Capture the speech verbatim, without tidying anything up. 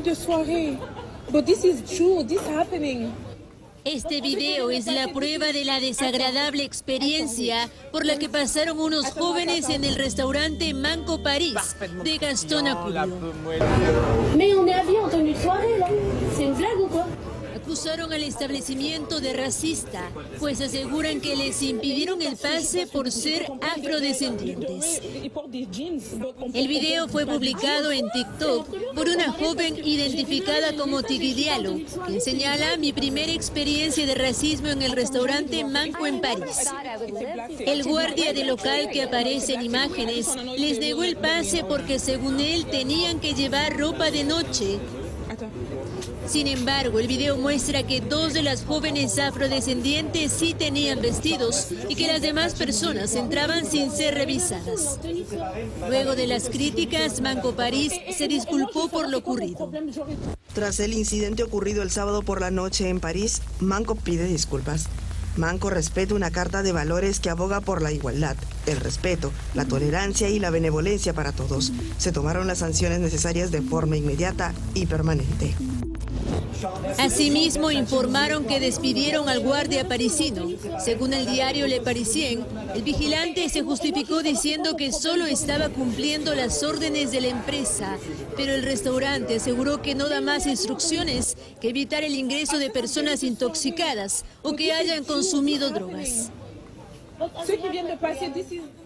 de soirée. But this is true, this happening. Este video es la prueba de la desagradable experiencia por la que pasaron unos jóvenes en el restaurante Manco París de Gastón Acurio. Mais on est habillés en tenue de soirée, là. C'est une blague ou quoi? Acusaron al establecimiento de racista, pues aseguran que les impidieron el pase por ser afrodescendientes. El video fue publicado en TikTok por una joven identificada como Tigridialo, quien señala mi primera experiencia de racismo en el restaurante Manco en París. El guardia del local que aparece en imágenes les negó el pase porque según él tenían que llevar ropa de noche. Sin embargo, el video muestra que dos de las jóvenes afrodescendientes sí tenían vestidos y que las demás personas entraban sin ser revisadas. Luego de las críticas, Manco París se disculpó por lo ocurrido. Tras el incidente ocurrido el sábado por la noche en París, Manco pide disculpas. Manco respeta una carta de valores que aboga por la igualdad, el respeto, la tolerancia y la benevolencia para todos. Se tomaron las sanciones necesarias de forma inmediata y permanente. Asimismo, informaron que despidieron al guardia parisino. Según el diario Le Parisien, el vigilante se justificó diciendo que solo estaba cumpliendo las órdenes de la empresa, pero el restaurante aseguró que no da más instrucciones que evitar el ingreso de personas intoxicadas o que hayan consumido drogas. Ceux qui viennent de passer d'ici.